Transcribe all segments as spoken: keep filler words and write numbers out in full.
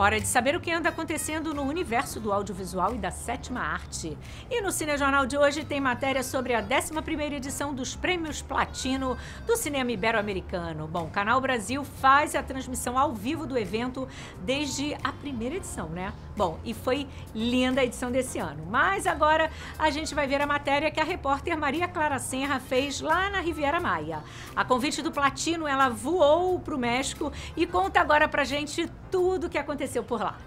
Hora de saber o que anda acontecendo no universo do audiovisual e da sétima arte. E no Cinejornal de hoje tem matéria sobre a décima primeira edição dos Prêmios Platino do cinema ibero-americano. Bom, o Canal Brasil faz a transmissão ao vivo do evento desde a primeira edição, né? Bom, e foi linda a edição desse ano. Mas agora a gente vai ver a matéria que a repórter Maria Clara Senra fez lá na Riviera Maia. A convite do Platino, ela voou para o México e conta agora pra gente tudo o que aconteceu por lá.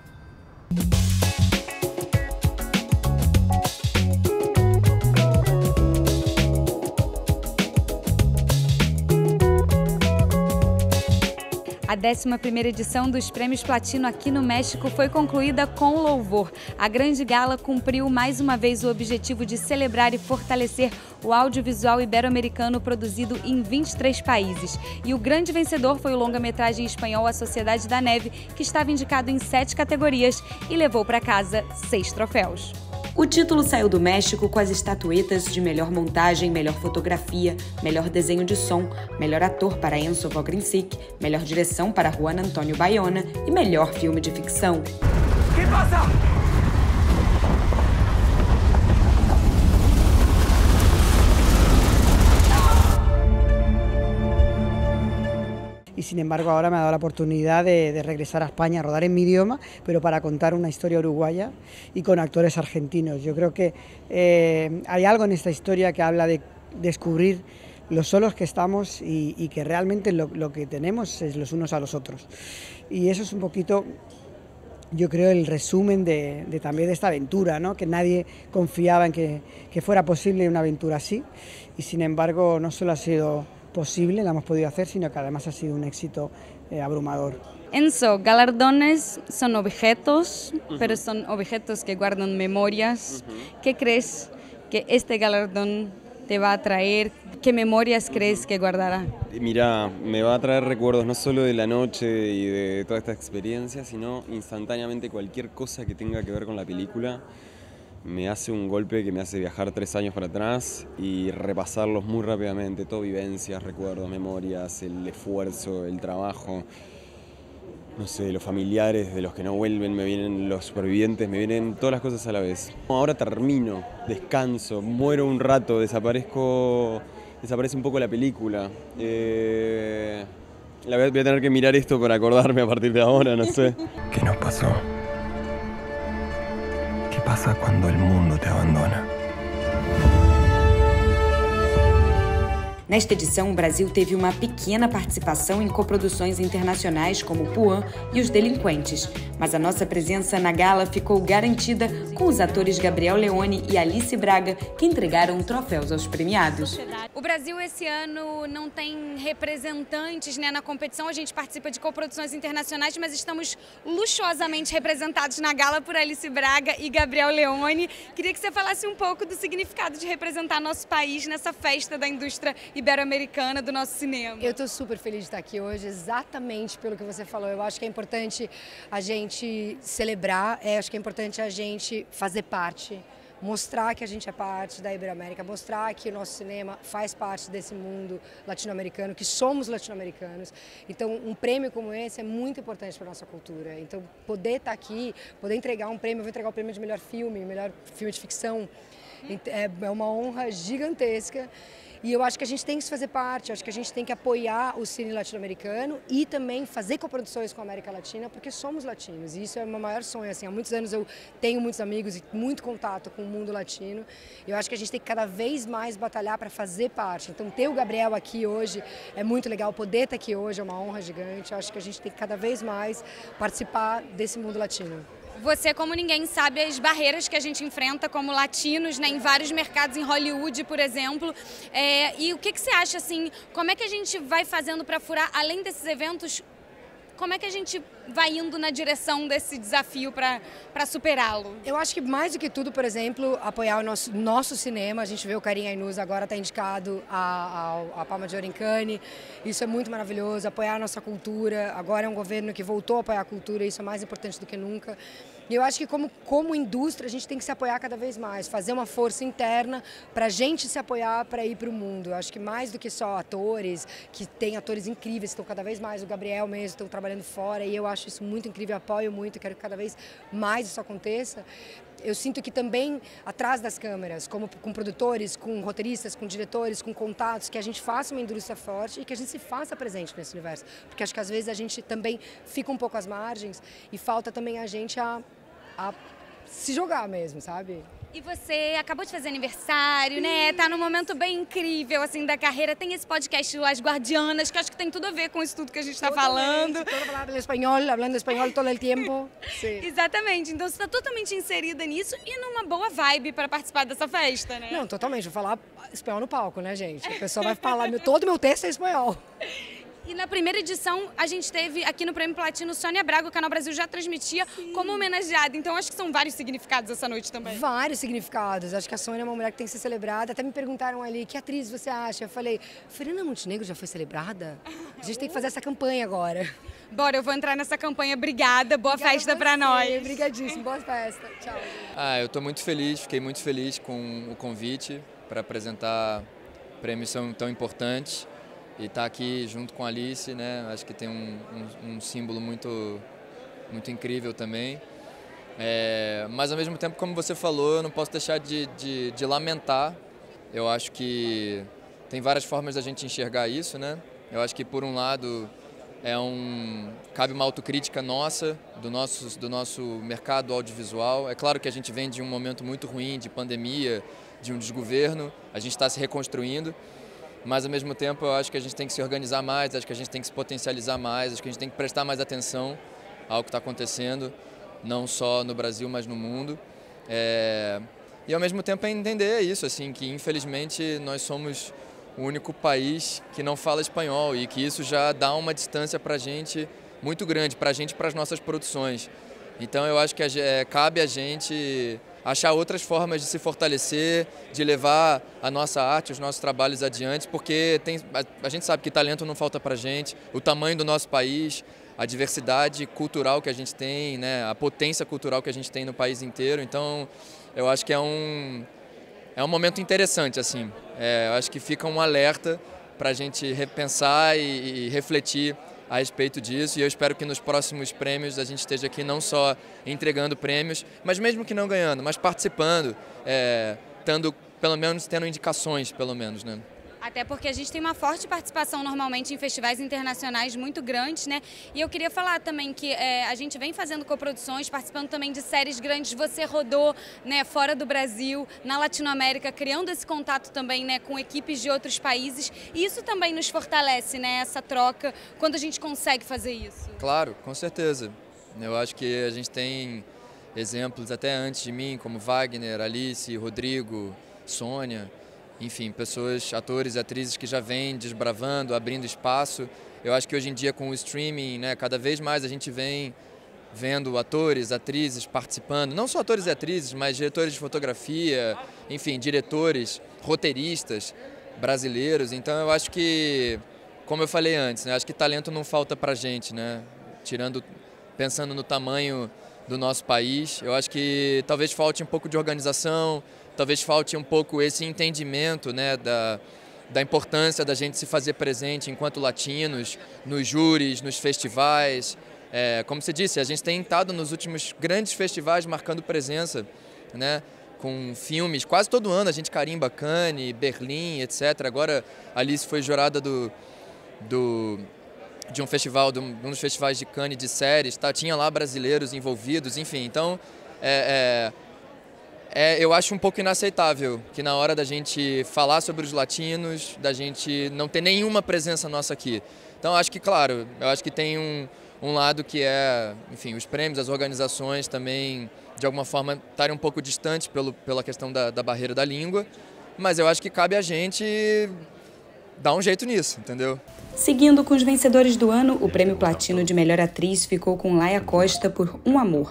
A décima primeira edição dos Prêmios Platino aqui no México foi concluída com louvor. A grande gala cumpriu mais uma vez o objetivo de celebrar e fortalecer o audiovisual ibero-americano produzido em vinte e três países. E o grande vencedor foi o longa-metragem espanhol A Sociedade da Neve, que estava indicado em sete categorias e levou para casa seis troféus. O título saiu do México com as estatuetas de melhor montagem, melhor fotografia, melhor desenho de som, melhor ator para Enzo Vogrinsic, melhor direção para Juan Antonio Bayona e melhor filme de ficção. Que passa? Y sin embargo ahora me ha dado la oportunidad de, de regresar a España a rodar en mi idioma, pero para contar una historia uruguaya y con actores argentinos. Yo creo que eh, hay algo en esta historia que habla de descubrir lo solos que estamos y, y que realmente lo, lo que tenemos es los unos a los otros. Y eso es un poquito, yo creo, el resumen de, de también de esta aventura, ¿no? Que nadie confiaba en que, que fuera posible una aventura así, y sin embargo no solo ha sido posible, la hemos podido hacer, sino que además ha sido un éxito eh, abrumador. Enzo, galardones son objetos, uh-huh. pero son objetos que guardan memorias. Uh-huh. ¿Qué crees que este galardón te va a traer? ¿Qué memorias uh-huh. crees que guardará? Mira, me va a traer recuerdos no solo de la noche y de toda esta experiencia, sino instantáneamente cualquier cosa que tenga que ver con la película. Me hace un golpe que me hace viajar tres años para atrás y repasarlos muy rápidamente, todo vivencias, recuerdos, memorias, el esfuerzo, el trabajo, no sé, los familiares de los que no vuelven, me vienen los supervivientes, me vienen todas las cosas a la vez. Ahora termino, descanso, muero un rato, desaparezco, desaparece un poco la película. Eh, la voy a tener que mirar esto para acordarme a partir de ahora, no sé. ¿Qué nos pasó? ¿Qué pasa cuando el mundo te abandona? Nesta edição, o Brasil teve uma pequena participação em coproduções internacionais como Puan e Os Delinquentes, mas a nossa presença na gala ficou garantida com os atores Gabriel Leone e Alice Braga, que entregaram troféus aos premiados. O Brasil esse ano não tem representantes, né, na competição, a gente participa de coproduções internacionais, mas estamos luxuosamente representados na gala por Alice Braga e Gabriel Leone. Queria que você falasse um pouco do significado de representar nosso país nessa festa da indústria ibero-americana do nosso cinema. Eu estou super feliz de estar aqui hoje, exatamente pelo que você falou. Eu acho que é importante a gente celebrar, é, acho que é importante a gente fazer parte, mostrar que a gente é parte da Iberoamérica, mostrar que o nosso cinema faz parte desse mundo latino-americano, que somos latino-americanos. Então, um prêmio como esse é muito importante para a nossa cultura. Então, poder estar aqui, poder entregar um prêmio, eu vou entregar o prêmio de melhor filme, melhor filme de ficção, é uma honra gigantesca. E eu acho que a gente tem que fazer parte, acho que a gente tem que apoiar o cine latino-americano e também fazer coproduções com a América Latina, porque somos latinos e isso é o meu maior sonho. Assim, há muitos anos eu tenho muitos amigos e muito contato com o mundo latino. Eu acho que a gente tem que cada vez mais batalhar para fazer parte. Então, ter o Gabriel aqui hoje é muito legal, poder estar aqui hoje é uma honra gigante. Eu acho que a gente tem que cada vez mais participar desse mundo latino. Você, como ninguém, sabe as barreiras que a gente enfrenta como latinos, né, em vários mercados, em Hollywood, por exemplo. É, e o que, que você acha, assim, como é que a gente vai fazendo para furar, além desses eventos, como é que a gente vai indo na direção desse desafio para para superá-lo? Eu acho que mais do que tudo, por exemplo, apoiar o nosso, nosso cinema. A gente vê o Karim Ainuz agora está indicado a, a, a Palma de Ouro em Cannes. Isso é muito maravilhoso, apoiar a nossa cultura. Agora é um governo que voltou a apoiar a cultura, isso é mais importante do que nunca. E eu acho que como, como indústria a gente tem que se apoiar cada vez mais, fazer uma força interna para a gente se apoiar para ir para o mundo. Eu acho que mais do que só atores, que tem atores incríveis, estão cada vez mais, o Gabriel mesmo, estão trabalhando fora, e eu acho acho isso muito incrível, apoio muito, quero que cada vez mais isso aconteça. Eu sinto que também, atrás das câmeras, como com produtores, com roteiristas, com diretores, com contatos, que a gente faça uma indústria forte e que a gente se faça presente nesse universo. Porque acho que às vezes a gente também fica um pouco às margens e falta também a gente a, a se jogar mesmo, sabe? E você acabou de fazer aniversário, né? Tá num momento bem incrível, assim, da carreira. Tem esse podcast, As Guardianas, que acho que tem tudo a ver com isso tudo que a gente tá falando. Todo falando espanhol, falando espanhol todo o tempo. Sim. Exatamente. Então você tá totalmente inserida nisso e numa boa vibe para participar dessa festa, né? Não, totalmente. Vou falar espanhol no palco, né, gente? A pessoa vai falar, meu, todo o meu texto é espanhol. E na primeira edição, a gente teve aqui no Prêmio Platino Sônia Braga, o Canal Brasil já transmitia Sim. como homenageada. Então, acho que são vários significados essa noite também. Vários significados. Acho que a Sônia é uma mulher que tem que ser celebrada. Até me perguntaram ali, que atriz você acha? Eu falei, Fernanda Montenegro já foi celebrada? A gente tem que fazer essa campanha agora. Bora, eu vou entrar nessa campanha. Obrigada, boa Obrigada festa pra nós. Obrigadíssimo, boa festa. Tchau. Ah, eu tô muito feliz, fiquei muito feliz com o convite para apresentar prêmios tão importantes. E estar tá aqui junto com a Alice, né? Acho que tem um, um, um símbolo muito, muito incrível também. É, mas ao mesmo tempo, como você falou, eu não posso deixar de, de, de lamentar. Eu acho que tem várias formas da gente enxergar isso, né? Eu acho que por um lado é um, cabe uma autocrítica nossa, do nosso, do nosso mercado audiovisual. É claro que a gente vem de um momento muito ruim, de pandemia, de um desgoverno, a gente está se reconstruindo. Mas, ao mesmo tempo, eu acho que a gente tem que se organizar mais, acho que a gente tem que se potencializar mais, acho que a gente tem que prestar mais atenção ao que está acontecendo, não só no Brasil, mas no mundo. É... E, ao mesmo tempo, é entender isso, assim, que, infelizmente, nós somos o único país que não fala espanhol e que isso já dá uma distância para a gente muito grande, para a gente e para as nossas produções. Então, eu acho que é, cabe a gente achar outras formas de se fortalecer, de levar a nossa arte, os nossos trabalhos adiante, porque tem, a, a gente sabe que talento não falta para a gente, o tamanho do nosso país, a diversidade cultural que a gente tem, né, a potência cultural que a gente tem no país inteiro. Então, eu acho que é um, é um momento interessante, assim. É, eu acho que fica um alerta para a gente repensar e, e refletir a respeito disso, e eu espero que nos próximos prêmios a gente esteja aqui não só entregando prêmios, mas mesmo que não ganhando, mas participando, é, tendo, pelo menos tendo indicações, pelo menos, né? Até porque a gente tem uma forte participação normalmente em festivais internacionais muito grandes, né? E eu queria falar também que é, a gente vem fazendo coproduções, participando também de séries grandes. Você rodou, né, fora do Brasil, na Latinoamérica, criando esse contato também, né, com equipes de outros países. E isso também nos fortalece, né, essa troca, quando a gente consegue fazer isso. Claro, com certeza. Eu acho que a gente tem exemplos até antes de mim, como Wagner, Alice, Rodrigo, Sônia. Enfim, pessoas, atores e atrizes que já vêm desbravando, abrindo espaço. Eu acho que hoje em dia com o streaming, né, cada vez mais a gente vem vendo atores, atrizes participando, não só atores e atrizes, mas diretores de fotografia, enfim, diretores, roteiristas brasileiros. Então eu acho que, como eu falei antes, né, acho que talento não falta pra gente, né? Tirando, pensando no tamanho do nosso país, eu acho que talvez falte um pouco de organização, talvez falte um pouco esse entendimento, né, da, da importância da gente se fazer presente enquanto latinos, nos júris, nos festivais. É, como você disse, a gente tem estado nos últimos grandes festivais marcando presença, né, com filmes. Quase todo ano a gente carimba Cannes, Berlim, etcétera. Agora a Alice foi jurada do, do, de um festival, de um dos festivais de Cannes de séries, tá? Tinha lá brasileiros envolvidos, enfim. Então, é, é, É, eu acho um pouco inaceitável que na hora da gente falar sobre os latinos, da gente não ter nenhuma presença nossa aqui. Então, acho que, claro, eu acho que tem um, um lado que é, enfim, os prêmios, as organizações também, de alguma forma, estarem um pouco distantes pelo, pela questão da, da barreira da língua, mas eu acho que cabe a gente dar um jeito nisso, entendeu? Seguindo com os vencedores do ano, o Prêmio Platino de Melhor Atriz ficou com Laia Costa por Um Amor.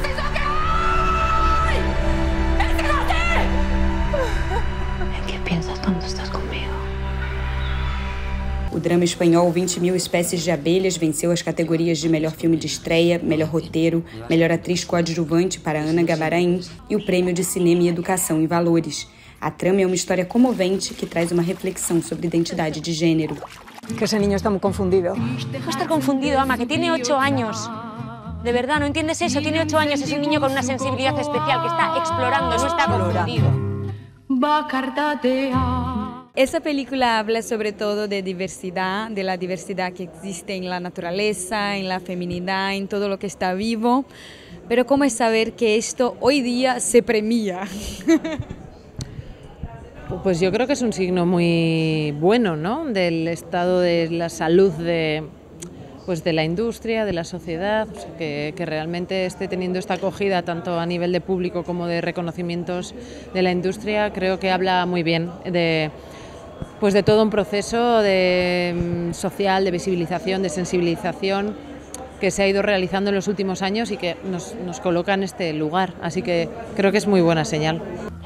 O drama espanhol vinte mil Espécies de Abelhas venceu as categorias de Melhor Filme de Estreia, Melhor Roteiro, Melhor Atriz Coadjuvante para Ana Gabarain e o Prêmio de Cinema e Educação e Valores. A trama é uma história comovente que traz uma reflexão sobre identidade de gênero. Que ese niño está muy confundido. No está confundido, ama, que tiene ocho años. De verdad, no entiendes eso. Tiene ocho años, es un niño con una sensibilidad especial que está explorando, no está confundido. Esa película habla sobre todo de diversidad, de la diversidad que existe en la naturaleza, en la feminidad, en todo lo que está vivo. Pero ¿cómo es saber que esto hoy día se premia? Pues yo creo que es un signo muy bueno, ¿no?, del estado de la salud de, pues de la industria, de la sociedad, o sea, que, que realmente esté teniendo esta acogida tanto a nivel de público como de reconocimientos de la industria. Creo que habla muy bien de, pues de todo un proceso de, social, de visibilización, de sensibilización que se ha ido realizando en los últimos años y que nos, nos coloca en este lugar. Así que creo que es muy buena señal.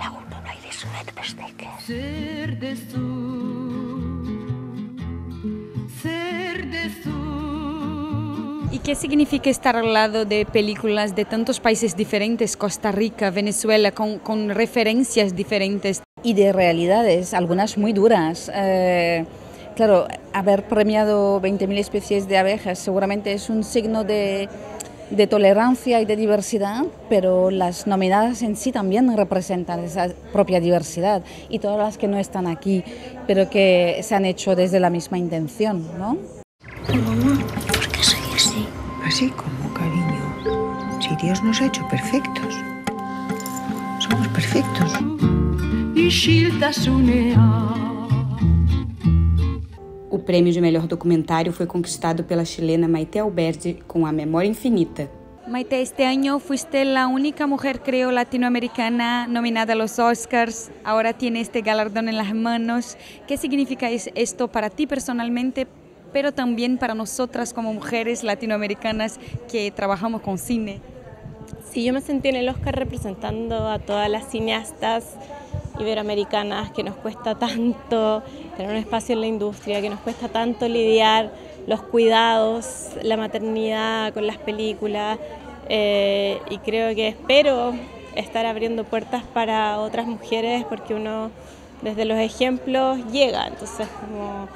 ¿Y qué significa estar al lado de películas de tantos países diferentes, Costa Rica, Venezuela, con, con referencias diferentes? Y de realidades, algunas muy duras. Eh, claro, haber premiado veinte mil especies de abejas seguramente es un signo de, de tolerancia y de diversidad, pero las nominadas en sí también representan esa propia diversidad, y todas las que no están aquí, pero que se han hecho desde la misma intención, ¿no? Mamá, ¿por qué soy así? Así como, cariño. Si Dios nos ha hecho perfectos. Somos perfectos. O prêmio de melhor documentário foi conquistado pela chilena Maite Alberdi com A Memória Infinita. Maite, este año fuiste la única mujer, creo, latinoamericana nominada a los Oscars. Ahora tiene este galardón en las manos. ¿Qué significa esto para ti personalmente, pero también para nosotras como mujeres latinoamericanas que trabajamos con cine? Sí, yo me sentí en el Oscar representando a todas las cineastas iberoamericanas, que nos cuesta tanto tener un espacio en la industria, que nos cuesta tanto lidiar los cuidados, la maternidad con las películas, eh, y creo que espero estar abriendo puertas para otras mujeres, porque uno desde los ejemplos llega. Entonces como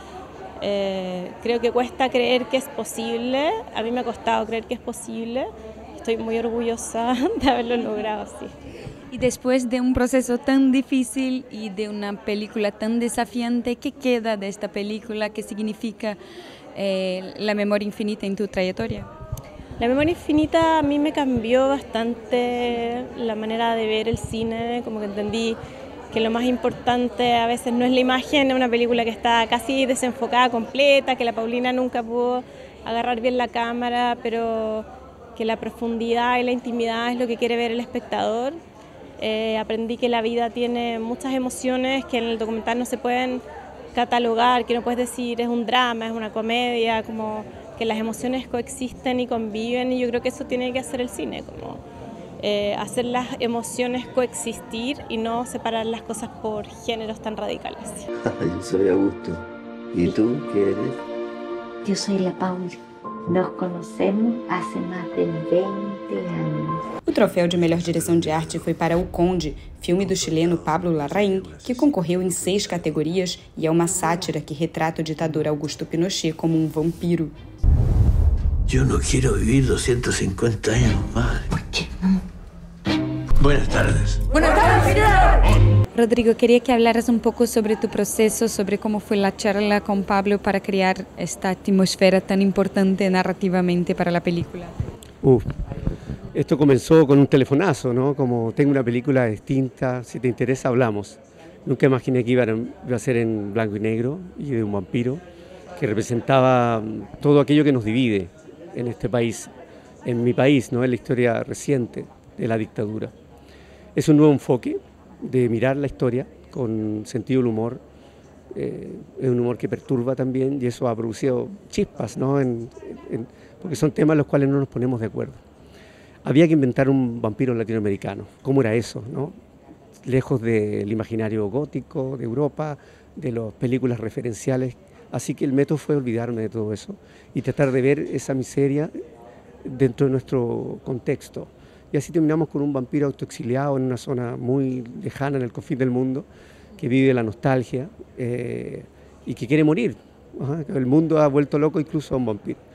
eh, creo que cuesta creer que es posible. A mí me ha costado creer que es posible. Estoy muy orgullosa de haberlo logrado, sí. Y después de un proceso tan difícil y de una película tan desafiante, ¿qué queda de esta película? ¿Qué significa eh, La Memoria Infinita en tu trayectoria? La Memoria Infinita a mí me cambió bastante la manera de ver el cine, como que entendí que lo más importante a veces no es la imagen de una película que está casi desenfocada completa, que la Paulina nunca pudo agarrar bien la cámara, pero que la profundidad y la intimidad es lo que quiere ver el espectador. Eh, aprendí que la vida tiene muchas emociones que en el documental no se pueden catalogar, que no puedes decir es un drama, es una comedia, como que las emociones coexisten y conviven, y yo creo que eso tiene que hacer el cine, como eh, hacer las emociones coexistir y no separar las cosas por géneros tan radicales. Yo soy Augusto. ¿Y tú qué eres? Yo soy la Paula. Nos conhecemos há mais de vinte anos. O troféu de melhor direção de arte foi para O Conde, filme do chileno Pablo Larraín, que concorreu em seis categorias e é uma sátira que retrata o ditador Augusto Pinochet como um vampiro. Eu não quero viver doscientos cincuenta anos mais. ¿Por qué no? Buenas tardes. Buenas tardes, señor. Rodrigo, quería que hablaras un poco sobre tu proceso, sobre cómo fue la charla con Pablo para crear esta atmósfera tan importante narrativamente para la película. Uf, esto comenzó con un telefonazo, ¿no? Como tengo una película distinta, si te interesa hablamos. Nunca imaginé que iba a, iba a ser en blanco y negro y de un vampiro que representaba todo aquello que nos divide en este país, en mi país, ¿no? En la historia reciente de la dictadura. Es un nuevo enfoque de mirar la historia con sentido del humor, eh, es un humor que perturba también, y eso ha producido chispas, ¿no? en, en, porque son temas en los cuales no nos ponemos de acuerdo. Había que inventar un vampiro latinoamericano. ¿Cómo era eso, no? Lejos del imaginario gótico de Europa, de las películas referenciales. Así que el método fue olvidarme de todo eso y tratar de ver esa miseria dentro de nuestro contexto. Y así terminamos con un vampiro autoexiliado en una zona muy lejana, en el confín del mundo, que vive la nostalgia eh, y que quiere morir. Ajá, el mundo ha vuelto loco incluso a un vampiro.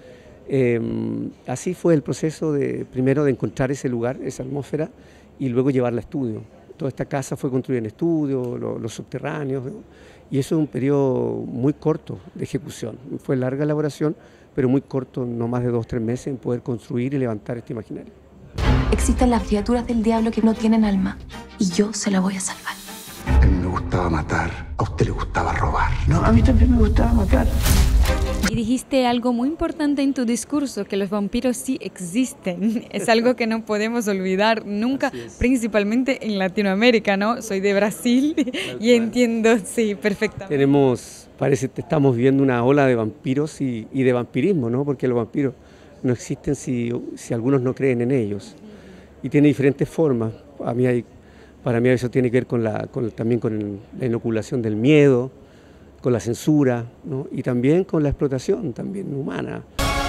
Eh, así fue el proceso de, primero de encontrar ese lugar, esa atmósfera, y luego llevarla a estudio. Toda esta casa fue construida en estudio, lo, los subterráneos, ¿no? Y eso es un periodo muy corto de ejecución. Fue larga elaboración, pero muy corto, no más de dos o tres meses, en poder construir y levantar este imaginario. Existen las criaturas del diablo que no tienen alma, y yo se la voy a salvar. A mí me gustaba matar, a usted le gustaba robar. No, a mí también me gustaba matar. Y dijiste algo muy importante en tu discurso, que los vampiros sí existen. Es algo que no podemos olvidar nunca, principalmente en Latinoamérica, ¿no? Soy de Brasil y entiendo, sí, perfectamente. Tenemos, parece que estamos viviendo una ola de vampiros y, y de vampirismo, ¿no? Porque los vampiros no existen si, si algunos no creen en ellos. Y tiene diferentes formas. A mí hay, para mí eso tiene que ver con la, con, también con la inoculación del miedo, con la censura, ¿no? Y también con la explotación también humana.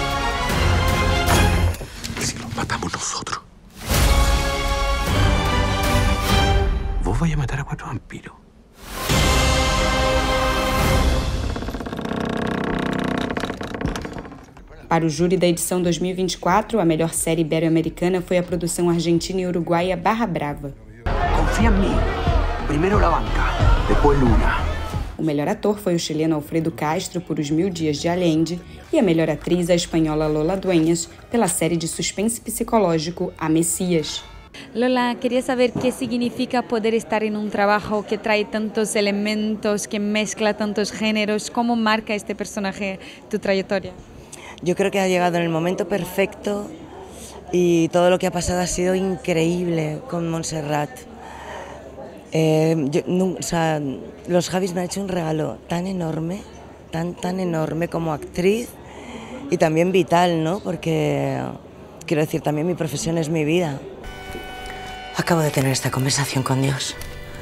Si los matamos nosotros, vos vais a matar a cuatro vampiros. Para o júri da edição dois mil e vinte e quatro, a melhor série ibero-americana foi a produção argentina e uruguaia Barra Brava. Confia em mim. Primeiro la banca, depois Luna. O melhor ator foi o chileno Alfredo Castro por Os Mil Dias de Allende e a melhor atriz a espanhola Lola Dueñas pela série de suspense psicológico A Messias. Lola, quería saber qué significa poder estar en un trabajo que trae tantos elementos, que mezcla tantos géneros. ¿Cómo marca este personaje tu trayectoria? Yo creo que ha llegado en el momento perfecto y todo lo que ha pasado ha sido increíble con Montserrat. Eh, yo, no, o sea, los Javis me han hecho un regalo tan enorme, tan, tan enorme como actriz y también vital, ¿no? Porque, quiero decir, también mi profesión es mi vida. Acabo de tener esta conversación con Dios.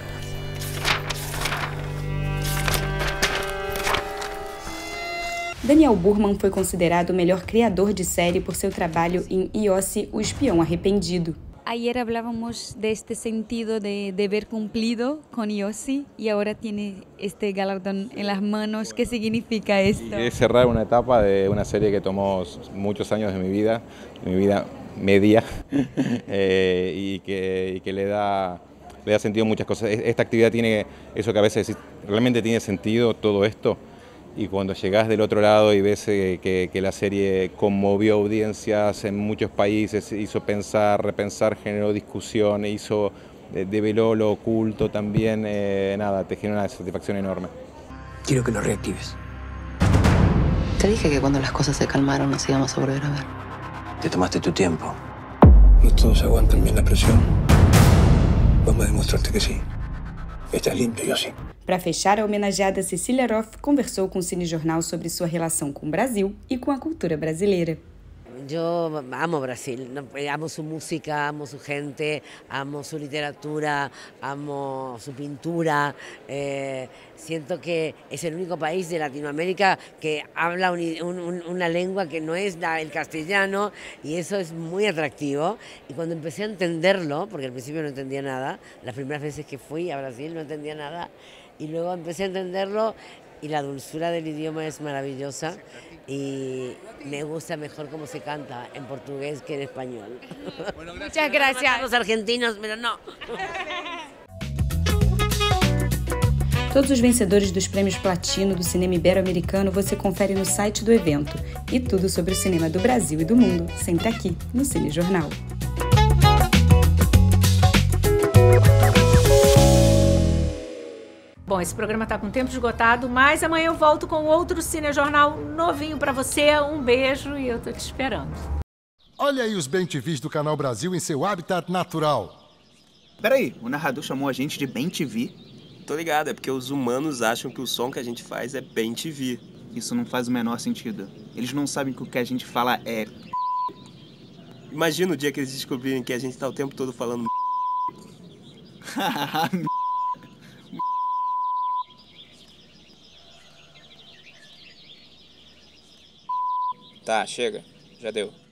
Daniel Burman foi considerado o melhor criador de série por seu trabalho em Iossi, o espião arrependido. Ayer hablábamos de este sentido de deber cumplido con Iossi y ahora tiene este galardón en las manos. ¿Qué significa esto? Es cerrar una etapa de una serie que tomó muchos años de mi vida, de mi vida media, eh, y, que, y que le da, le da sentido a muchas cosas. Esta actividad tiene eso que a veces decís, realmente tiene sentido todo esto. Y cuando llegás del otro lado y ves eh, que, que la serie conmovió audiencias en muchos países, hizo pensar, repensar, generó discusión, hizo, de, develó lo oculto también, eh, nada, te genera una satisfacción enorme. Quiero que lo reactives. Te dije que cuando las cosas se calmaron nos íbamos a volver a ver. Te tomaste tu tiempo. No todos aguantan bien la presión. Vamos a demostrarte que sí. Estás limpio, yo sí. Para fechar, a homenageada Cecília Roth conversou com o Cinejornal sobre sua relação com o Brasil e com a cultura brasileira. Yo amo Brasil, amo su música, amo su gente, amo su literatura, amo su pintura. Eh, siento que es el único país de Latinoamérica que habla un, un, una lengua que no es la, el castellano, y eso es muy atractivo. Y cuando empecé a entenderlo, porque al principio no entendía nada, las primeras veces que fui a Brasil no entendía nada, y luego empecé a entenderlo, y la dulzura del idioma es maravillosa. Y me gusta mejor cómo se canta en portugués que en español. Bueno, gracias. Muchas gracias. Los argentinos, pero no. Todos os vencedores dos prêmios Platino do cinema ibero-americano você confere no site do evento. E tudo sobre o cinema do Brasil e do mundo, sempre aqui no Cinejornal. Bom, esse programa está com o tempo esgotado, mas amanhã eu volto com outro Cinejornal novinho para você. Um beijo e eu tô te esperando. Olha aí os bem T Vs do Canal Brasil em seu habitat natural. Peraí, o narrador chamou a gente de bem T V? Tô ligado, é porque os humanos acham que o som que a gente faz é bem T V. Isso não faz o menor sentido. Eles não sabem que o que a gente fala é... Imagina o dia que eles descobrirem que a gente tá o tempo todo falando... Tá, chega. Já deu.